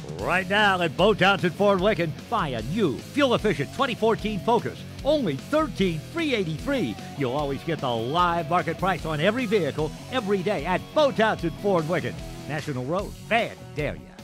Right now at Bo Townsend Ford Lincoln, buy a new, fuel-efficient 2014 Focus. Only $13,383. You'll always get the live market price on every vehicle every day at Bo Townsend Ford Lincoln. National Road, Van, dare ya.